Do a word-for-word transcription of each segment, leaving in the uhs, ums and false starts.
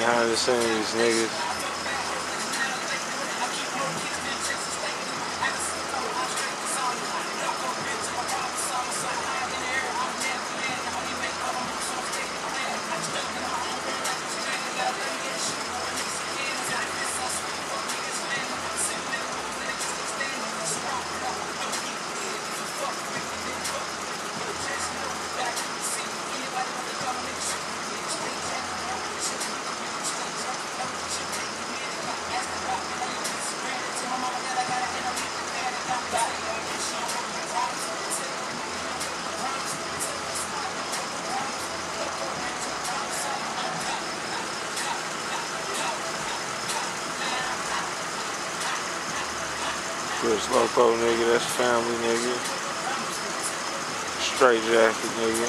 behind the scenes, niggas. Chris Loco, nigga, that's family, nigga. Straight jacket, nigga.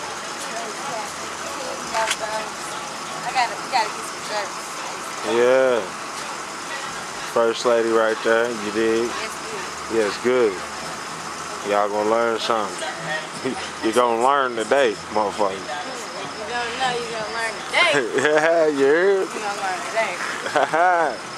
I gotta, we gotta get some shirts. Yeah. First lady right there, you dig? Yes, good. Yes, good. Y'all gonna learn something. You gonna learn today, motherfucker. If you don't know, you gonna learn today. Yeah, you heard? You gonna learn today.